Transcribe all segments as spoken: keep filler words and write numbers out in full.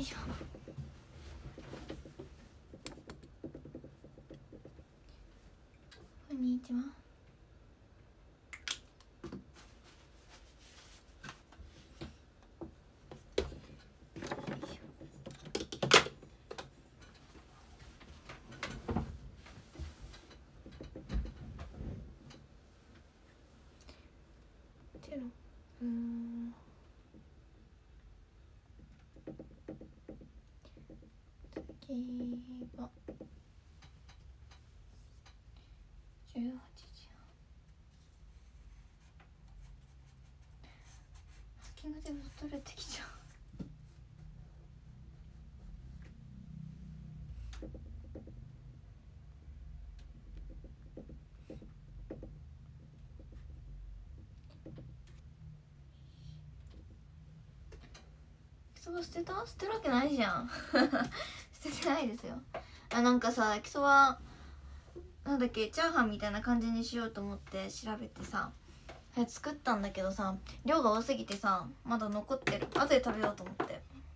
いしょ。こんにちは。テロうーん次はじゅうはちじはん。マスキングテープ取れてきちゃう。そう捨てた捨てるわけないじゃん捨ててないですよ。あ、なんかさ、焼きそばなんだっけ、チャーハンみたいな感じにしようと思って調べてさ作ったんだけどさ、量が多すぎてさまだ残ってる。後で食べようと思って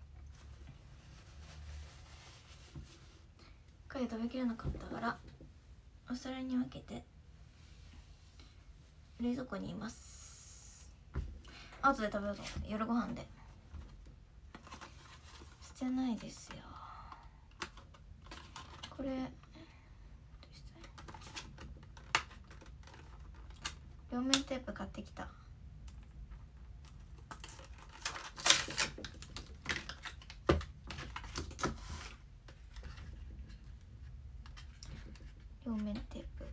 一回で食べきれなかったからお皿に分けて冷蔵庫にいます。後で食べようと思って、夜ご飯で。捨てないですよこれ。両面テープ買ってきた。両面テープ。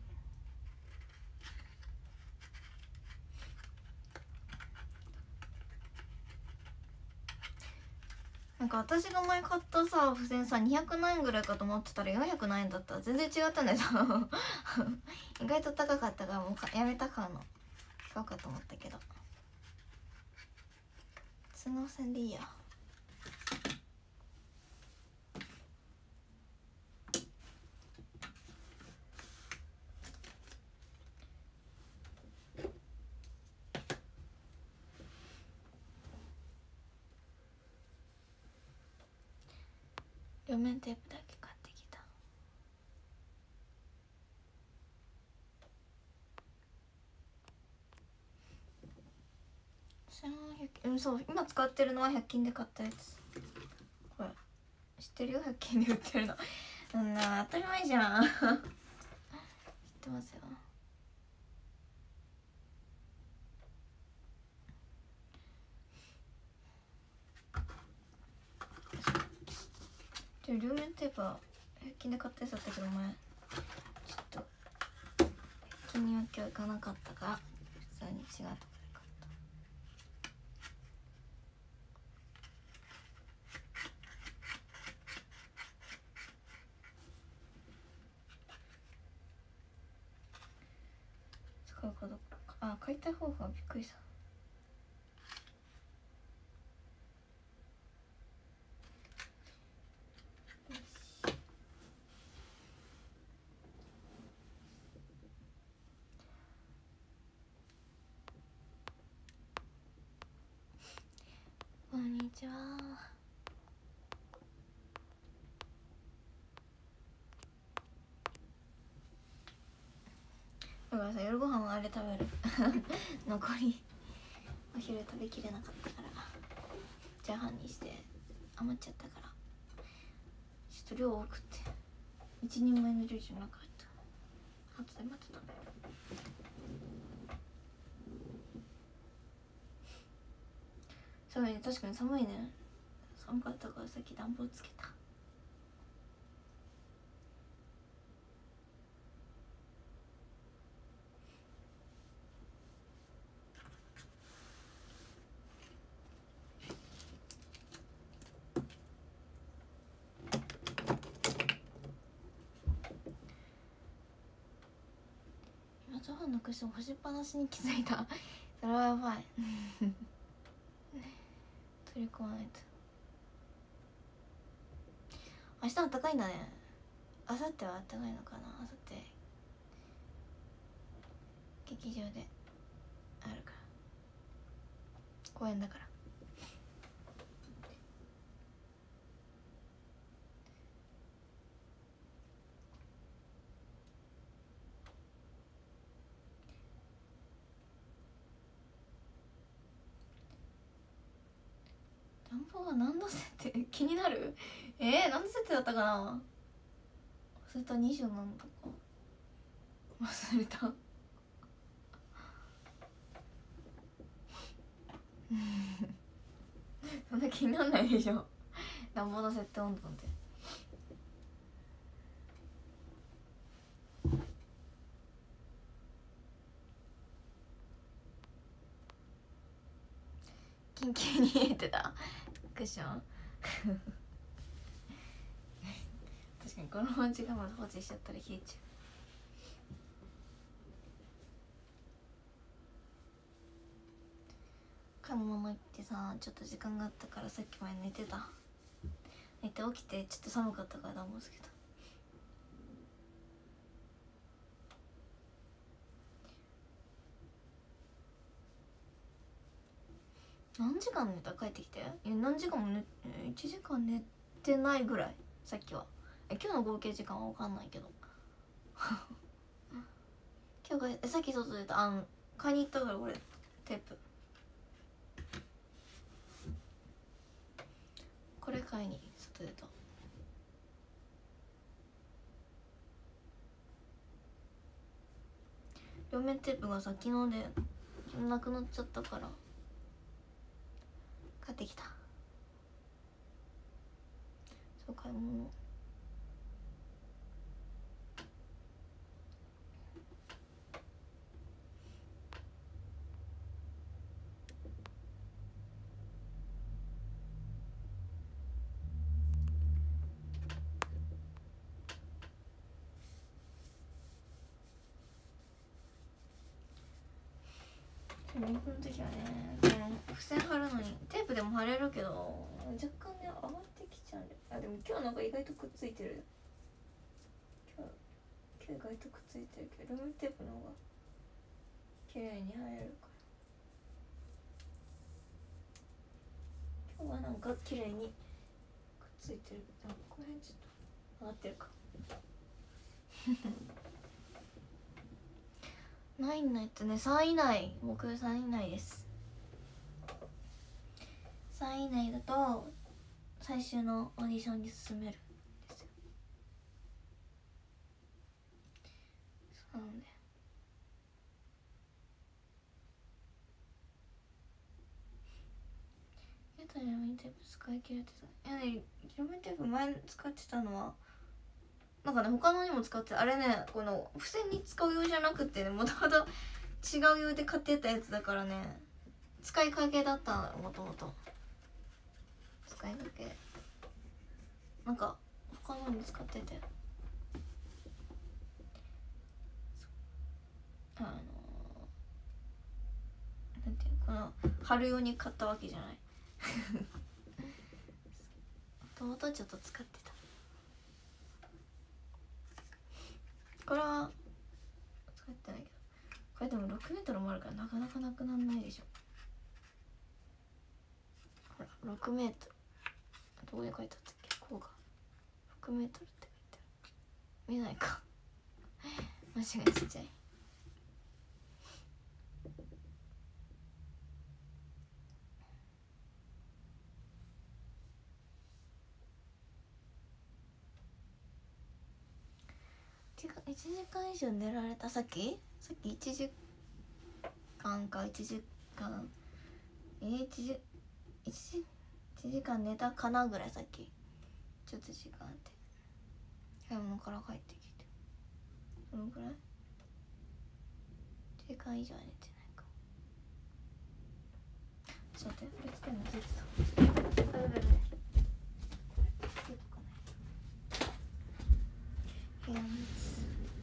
なんか私が前買ったさ付箋さにひゃくなんえんぐらいかと思ってたらよんひゃくなんえんだった。全然違ったんだよ意外と高かったからもうやめた買うの。買おうかと思ったけど通納線でいいや。両面テープだけ買ってきた。せんひゃくえん、うん、そう今使ってるのはひゃく均で買ったやつ。これ知ってるよ、ひゃく均で売ってるのそんな当たり前じゃん知ってますよ。で両面テープはひゃく均で買ったやつだったけど前ちょっとひゃく均には今日行かなかったから普通に違うとこで買った。使うかどうか。あ、買いたい方がびっくりした。こんにちは。だからさ、夜ご飯はあれ食べる残りお昼食べきれなかったからチャーハンにして余っちゃったからちょっと量多くて一人前の量じゃなかった。あとでまた食べる。寒いね、確かに寒いね。寒かったからさっき暖房つけた。今チャーハンのクッション干しっぱなしに気づいたそれはやばい取り込まないと。明日は暖かいんだね。明後日は暖かいのかな。明後日劇場であるから公園だから。 暖房は何度設定気になる。えー、何度設定だったかな、忘れた。にじゅう何度か忘れたそんな気になんないでしょ暖房の設定温度なんて。キンキンに冷えてたクッション確かにこのまま時間まで放置しちゃったら冷えちゃう。買い物行ってさ、ちょっと時間があったからさっきまで寝てた。寝て起きてちょっと寒かったから暖房つけた。何時間寝た？帰ってきて。いや何時間も寝いちじかん寝てないぐらいさっきは。え今日の合計時間は分かんないけど今日がさっき外出た。あの買いに行ったからこれテープこれ買いに外出た。両面テープがさ昨日でなくなっちゃったから買ってきた。そう買い物日本の時はね、この付箋貼るのにテープでも貼れるけど若干ね上がってきちゃうんで。あでも今日なんか意外とくっついてる。今日今日意外とくっついてるけどルームテープの方が綺麗に貼れるから今日はなんか綺麗にくっついてる。あこの辺ちょっと上がってるかないんないとね、さんい以内、僕さんい以内です。さんい以内だと最終のオーディションに進めるんですよ。そうなんだよ。やったら両面テープ使い切れてた。いやね、両面テープ前使ってたのはなんかね他のにも使ってあれね、この付箋に使う用じゃなくてね、もともと違う用で買ってたやつだからね、使いかけだったの。もともと使いかけなんか他のに使ってて、あのー、なんていうの、この貼る用に買ったわけじゃないもともとちょっと使ってた。これは使ってないけど、これでもろくメートルもあるからなかなかなくならないでしょ。ほらろくメートルどこに書いてあったっけ。こうがろくメートルって書いてある。見えないか間違いちっちゃい。いちじかん以上寝られた。さっきさっきいちじかんかいちじかんえー、1時1時いちじかん寝たかなぐらい。さっきちょっと時間あって買い物から帰ってきてそのぐらい。いちじかん以上は寝てないか。ちょっと待って別件の出てた。あれだよね。部屋のやつ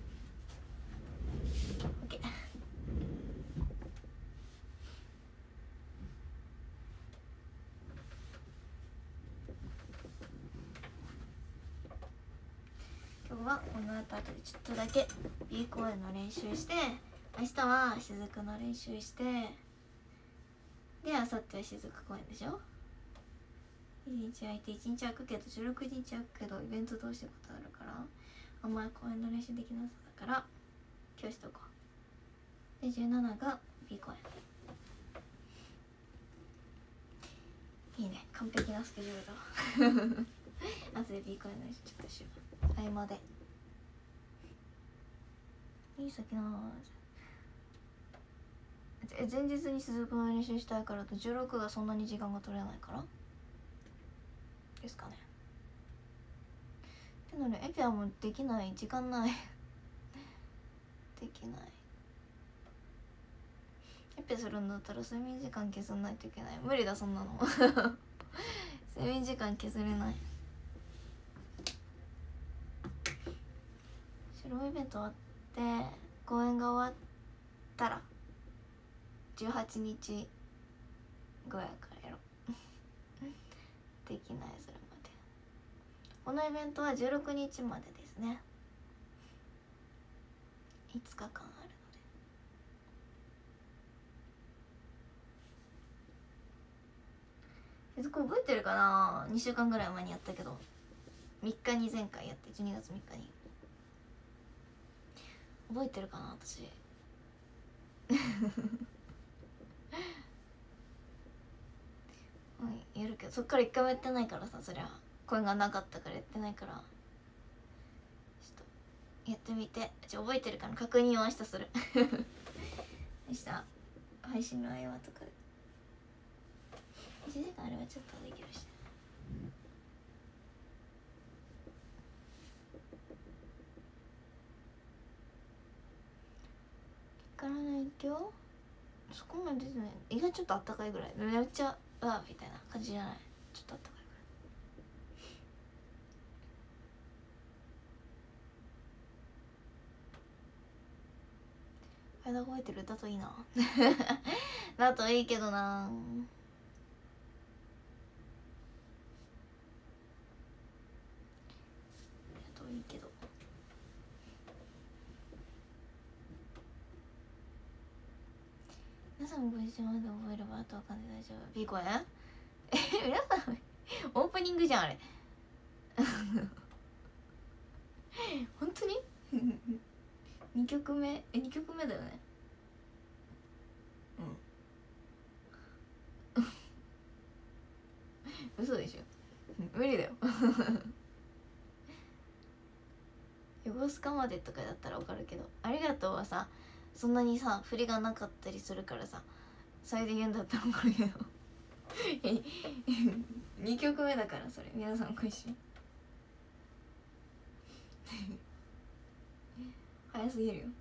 今日はこの後後でちょっとだけ B 公演の練習して、明日は雫の練習して、で明後日は雫公演でしょ。いちにち空いていちにち空くけどじゅうろくにち空くけどイベント通してことあるからあんまり公演の練習できなさだから今日しとこう。でじゅうしちが B 公演。 いいね、完璧なスケジュールだわ後で B コインのちょっとしよう、合間でいい先な。え前日に鈴くんの練習したいからとじゅうろくがそんなに時間が取れないからですかね。でもねエピはもうできない、時間ないできない。エピするんだったら睡眠時間削んないといけない。無理だそんなの睡眠時間削れない。白イベント終わって公演が終わったらじゅうはちにちぐらいからやろできないそれまで。このイベントはじゅうろくにちまでですね。いつかかんあるので。そこ覚えてるかな。にしゅうかんぐらい前にやったけどみっかに前回やってじゅうにがつみっかに覚えてるかな私やるけどそっからいっかいもやってないからさ、そりゃ声がなかったからやってないから、ちょっとやってみて、じゃ覚えてるかな確認を明日する明日配信の合間とかいちじかんあればちょっとできるし、からの影響そこまで出てない。胃がちょっとあったかいぐらい、めっちゃうわみたいな感じじゃない、ちょっとあったかいぐらい。間覚えてるだといいなだといいけどな。だといいけど皆さんもご一緒まで覚えればあとわかんで大丈夫。 B 公演え皆さんオープニングじゃんあれ本当ににきょくめえにきょくめだよね。うん嘘でしょ無理だよ横須賀までとかだったらわかるけど、ありがとうはさそんなにさ振りがなかったりするからさ、それで言うんだったらわかるけどにきょくめだからそれ皆さんご一緒早すぎるよ。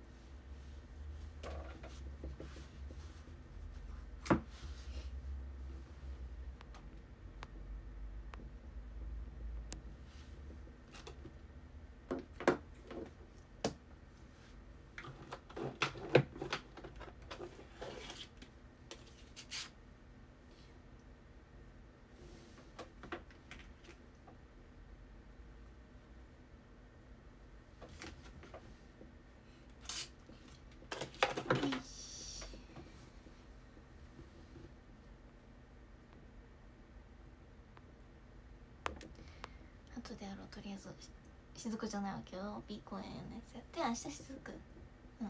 後でやろう。とりあえずしずくじゃないわけど B 公演のやつやって明日しずくうん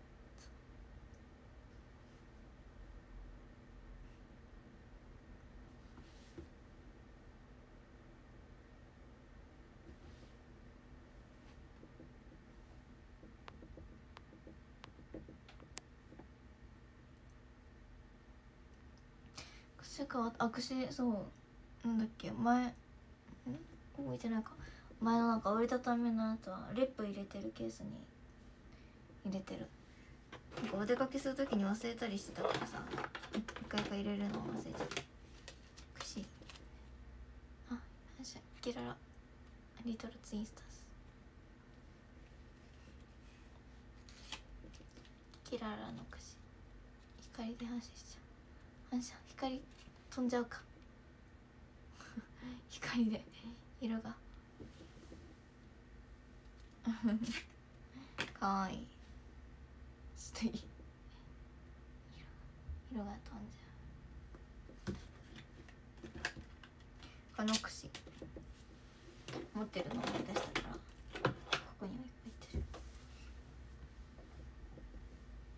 癖変わった。あ癖そうなんだっけ前んここ置いてないか。前のなんか折りたたみのやつはレップ入れてるケースに入れてる。なんかお出かけするときに忘れたりしてたからさ一回一回入れるのを忘れちゃった。くしあ反射キララリトルツインスターズキララのくし光で反射しちゃう。反射光飛んじゃうか光で色がかわいい。ちょっといい色が飛んじゃう。この串持ってるの思い出したからここにもいっぱい入ってる。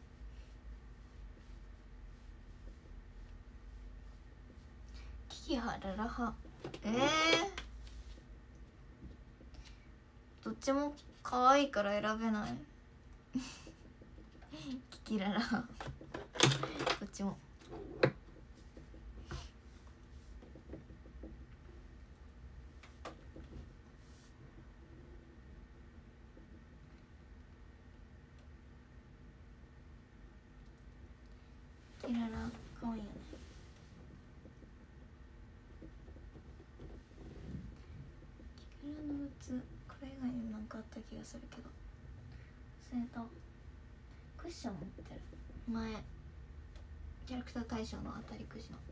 キキハララハ。えー、どっちも可愛いから選べないキキララハどっちも。キララ可愛いよね。キララのグッズこれ以外にもなんかあった気がするけど忘れた。クッション持ってる。前キャラクター大賞の当たりくじの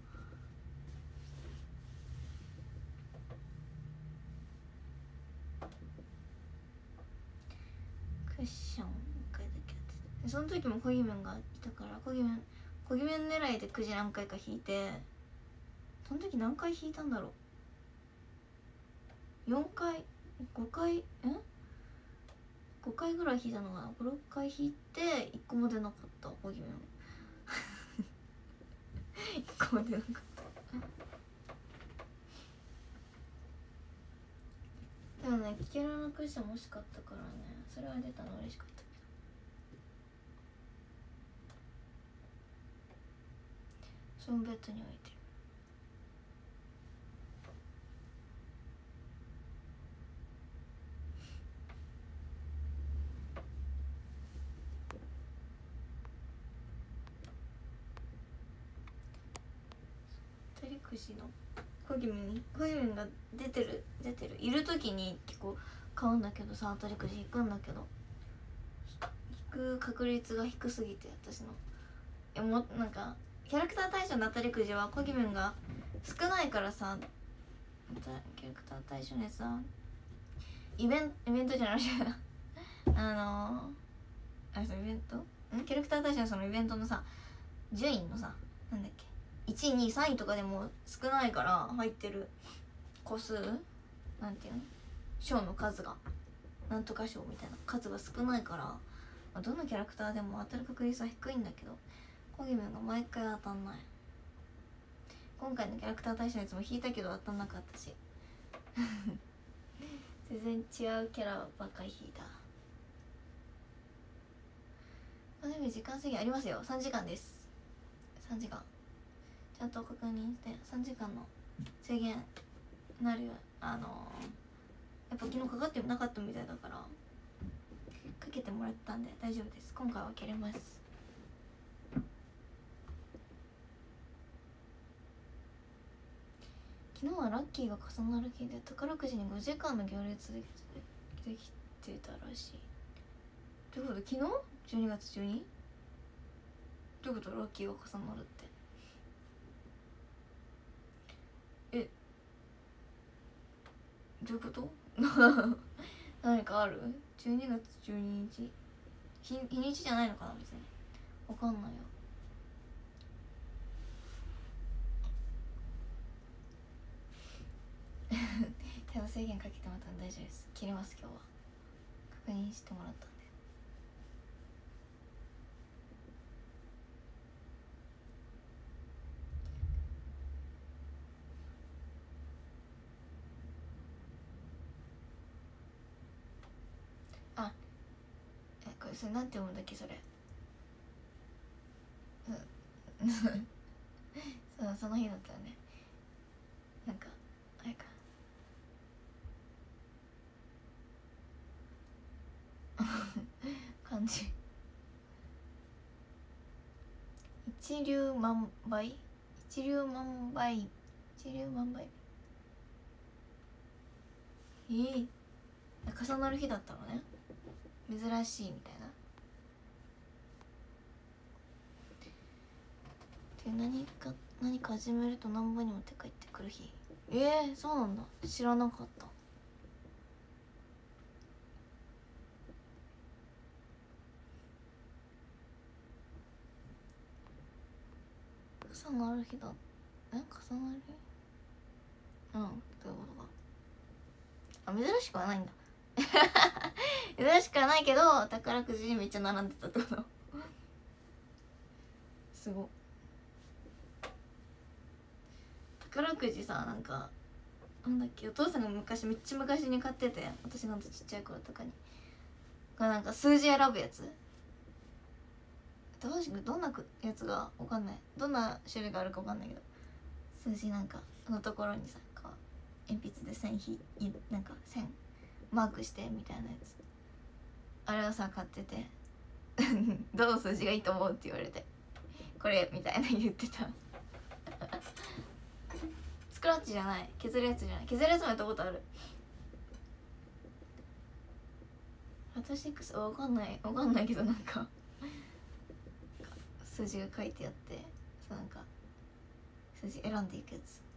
クッションいっかいだけやってて、その時もコギメンがいたからコギメンコギメン狙いでくじ何回か引いて、その時何回引いたんだろう。よんかいごかいんごかいぐらい引いたのかな。ごろっかい引いていっこも出なかったコギメンいっこも出なかったでもね、キキラのクッション欲しかったからね、それは出たの嬉しかったけど、そのベッドに置いてる。当たりくじのコギメンコギメンが出てる出てるいる時に結構買うんだけどさ、当たりくじ引くんだけど引く確率が低すぎて、私のいやもなんかキャラクター対象の当たりくじはコギメンが少ないからさ、キャラクター対象のやつはイベンイベントじゃないあのあれさイベントんキャラクター対象のそのイベントのさ順位のさなんだっけいちいにいさんいとかでも少ないから入ってる個数なんていうの賞の数がなんとか賞みたいな数が少ないから、まあ、どのキャラクターでも当たる確率は低いんだけどコギメンが毎回当たんない。今回のキャラクター対象のやつも引いたけど当たんなかったし全然違うキャラばっかり引いた。あでも時間制限ありますよ。さんじかんです。さんじかんちゃんと確認してさんじかんの制限なるよ。あのー、やっぱ昨日かかってなかったみたいだからかけてもらったんで大丈夫です。今回は切れます。昨日はラッキーが重なる日で宝くじにごじかんの行列でできてたらしい。ということで昨日じゅうにがつじゅうにどういうこと？ラッキーが重なるってえどういうこと何かある？じゅうにがつじゅうににち日日にちじゃないのかな。別にわかんないよ。手を制限かけてもらったんで大丈夫です。切れます今日は。確認してもらったんで。あえこれそれなんて読むんだっけそれそうその日だったよね。なんかあれか漢字一粒万倍一粒万倍一粒万倍えー、重なる日だったのね。珍しいみたいな。で何か何か始めると何ぼにもって帰ってくる日。えー、そうなんだ。知らなかった。重なる日だ。え重なる日うんどういうことか。あ珍しくはないんだ珍しくはないけど宝くじにめっちゃ並んでたってことすごっ。 宝くじさ、なんかなんだっけ、お父さんが昔めっちゃ昔に買ってて、私なんてちっちゃい頃とかにがなんか数字選ぶやつ、どうしどんなやつが分かんない、どんな種類があるか分かんないけど、数字なんかのところにさ、こう鉛筆で線ひいなんか線マークしてみたいなやつ、あれをさ買っててどの数字がいいと思うって言われて、これみたいな言ってたスクラッチじゃない、削るやつじゃない、削るやつもやったことある。私わかんないわかんないけど、なんか数字が書いてあって、そうなんか数字選んでいくやつ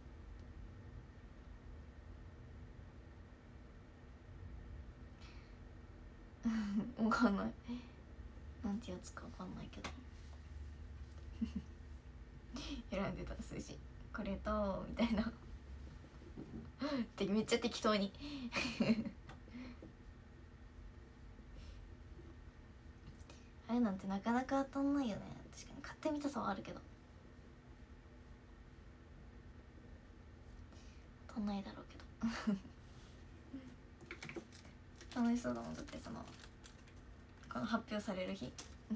わかんない、なんてやつかわかんないけど選んでた数字、これとみたいなってめっちゃ適当にあれなんてなかなか当たんないよね。確かに買ってみたさはあるけど当たんないだろうけど楽しそうだもん。だってそのこの発表される日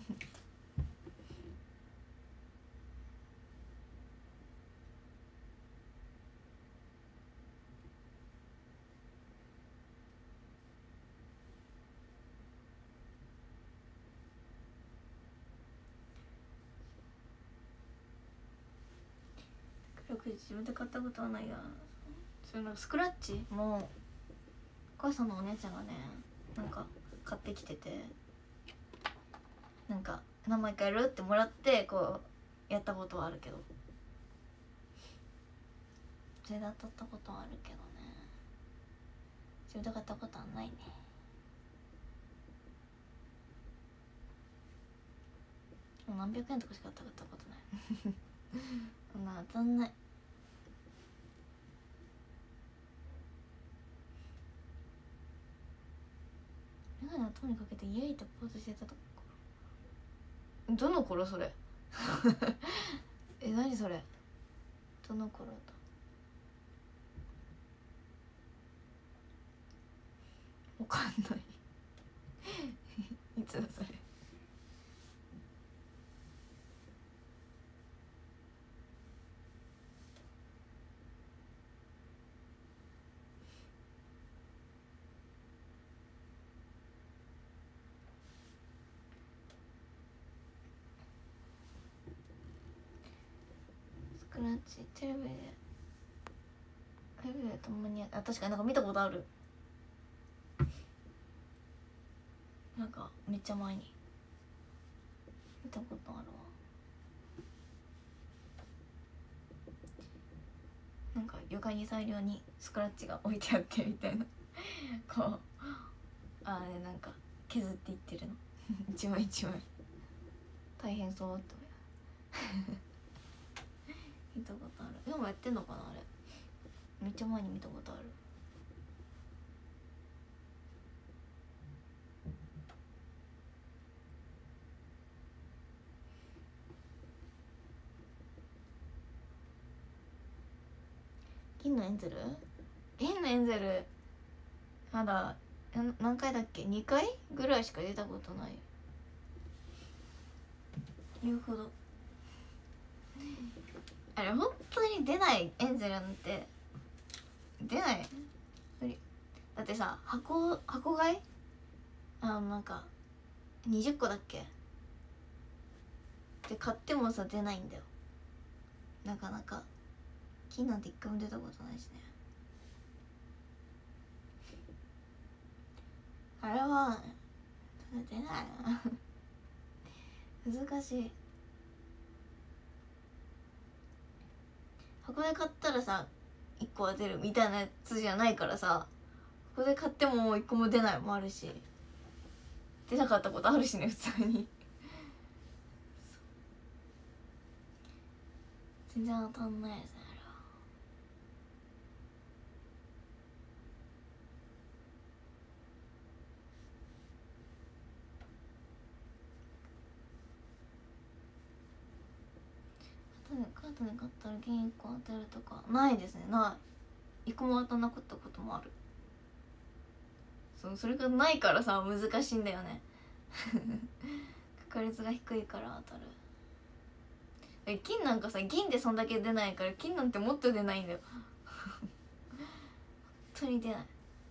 宝くじ自分で買ったことはないや。それなんかスクラッチもお母さんのお姉ちゃんがねなんか買ってきてて、なんか何枚かやるってもらってこうやったことはあるけど、それで当たったことはあるけどね、自分で買ったことはないね。もう何百円とかしか当たったことないそんな当たんない。メガネを頭にかけてイエイってポーズしてたとこ、どの頃それえ、何それ、どの頃だ、わかんないいつだそれ。スクラッチテレビでテレビでたまに、あ、確かになんか見たことある、なんかめっちゃ前に見たことあるわ。なんか床に大量にスクラッチが置いてあってみたいなこうあれなんか削っていってるの一枚一枚大変そうと見たことある。今もやってんのかなあれ、めっちゃ前に見たことある。銀のエンゼル銀のエンゼルまだ何回だっけ、にかいぐらいしか出たことない。言うほどあれ本当に出ないエンゼルなんて出ない無理だってさ、箱箱買いあのなんかにじゅっこだっけで買ってもさ出ないんだよ、なかなか。金なんて一回も出たことないしね。あれは出ないな難しい。箱で買ったらさいっこは出るみたいなやつじゃないからさ、箱で買ってもいっこも出ないもあるし、出なかったことあるしね普通に全然当たんないやつねあれは。多分かんートで買ったら銀いっこ当てるとかないですね。ないいっこも当たんなかったこともある。そう、それがないからさ難しいんだよね確率が低いから当たる。金なんかさ銀でそんだけ出ないから金なんてもっと出ないんだよ本当に出ない。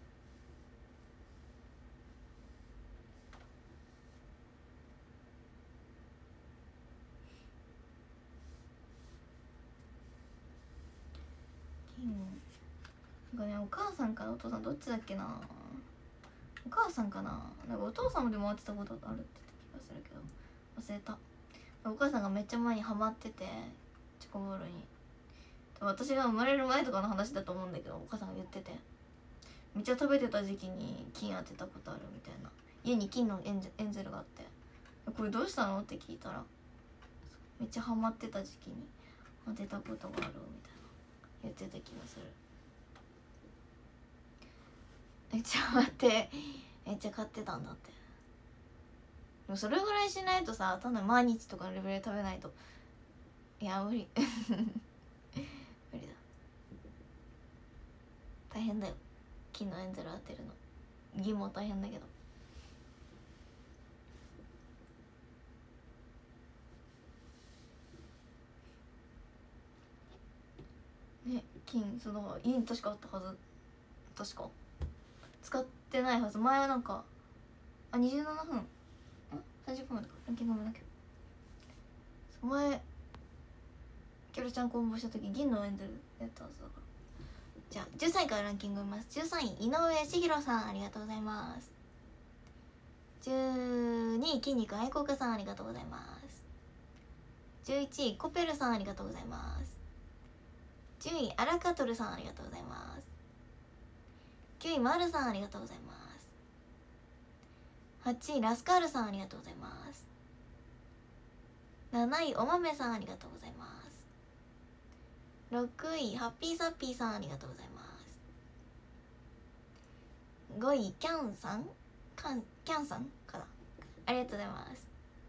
なんかね、お母さんかお父さんどっちだっけな。お母さんかな。なんかお父さんもでも会ってたことあるって言った気がするけど忘れた。お母さんがめっちゃ前にハマっててチョコボールに。私が生まれる前とかの話だと思うんだけど、お母さんが言っててめっちゃ食べてた時期に金当てたことあるみたいな。家に金のエンゼエンゼルがあって、これどうしたのって聞いたら、めっちゃハマってた時期に当てたことがあるみたいな言ってた気がする。めっちゃ待って、めっちゃ買ってたんだって。でもそれぐらいしないとさ、ただ毎日とかのレベルで食べないと、いや無理無理だ。大変だよ金のエンゼル当てるの。銀も大変だけど。ね、金その家に確かあったはず。確か使ってないはず。前なんかあにじゅうななふんんさんじゅっぷんまでかランキングもだけど、前キョロちゃん公募した時銀のエンゼルやったはずだから。じゃあじゅうさんいからランキング見ます。じゅうさんい井上茂弘さん、ありがとうございます。じゅうにい筋肉愛好家さん、ありがとうございます。じゅういちいコペルさん、ありがとうございます。じゅういアラカトルさん、ありがとうございます。きゅういマルさん、ありがとうございます。はちいラスカールさん、ありがとうございます。なないお豆さん、ありがとうございます。ろくいハッピーサッピーさん、ありがとうございます。ごいキャンさんキャンキャンさんかな、ありがとうございます。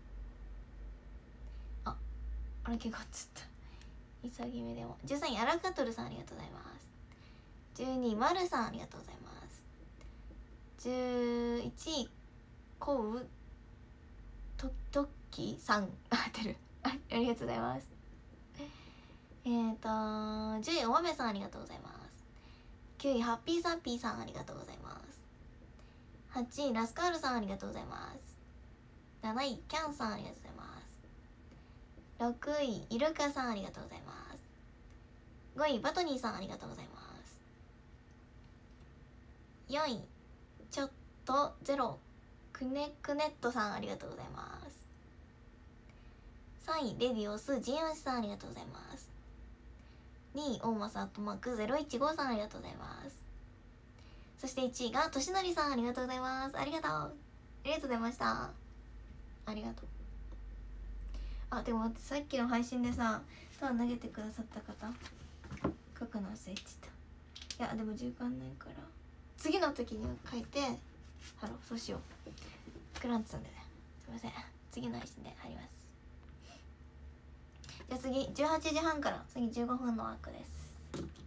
ああれ怪我っつった潔めでも。じゅうさんいアラカトルさん、ありがとうございます。じゅうにいマルさん、ありがとうございます。じゅういちいコウトトッキさん、合ってるありがとうございます。えーとじゅういお豆さん、ありがとうございます。きゅういハッピーサッピーさん、ありがとうございます。はちいラスカールさん、ありがとうございます。なないキャンさん、ありがとうございます。ろくいイルカさん、ありがとうございます。ごいバトニーさん、ありがとうございます。よいちょっとゼロくねくねっとさん、ありがとうございます。さんいレディオスジンヨシさん、ありがとうございます。にい大政アットマークゼロいちごさん、ありがとうございます。そしていちいがとしのりさん、ありがとうございます。ありがとうありがとうございました。ありがとう。あでも待って、さっきの配信でさターン投げてくださった方書くの忘れてた。いやでも時間ないから次の時に書いて貼ろう。そうしよう。クランツさんでね、すいません、次の配信で貼ります。じゃあ次じゅうはちじはんから次じゅうごふんの枠です。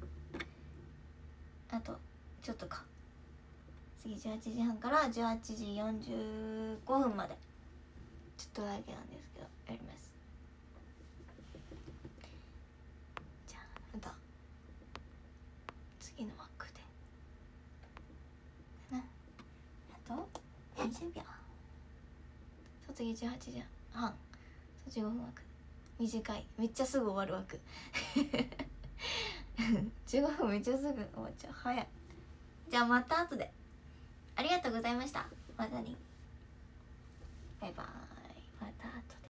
あとちょっとか。次じゅうはちじはんからじゅうはちじよんじゅうごふんまでちょっとだけなんですけどやります。じゃあまた次の枠でかな。あとにじゅうびょう。そう次じゅうはちじはん、そうじゅうごふん枠短い。めっちゃすぐ終わる枠じゅうごふんめっちゃすぐ終わっちゃう。早い。じゃあまた後で。ありがとうございました。またね。バイバーイ。また後で。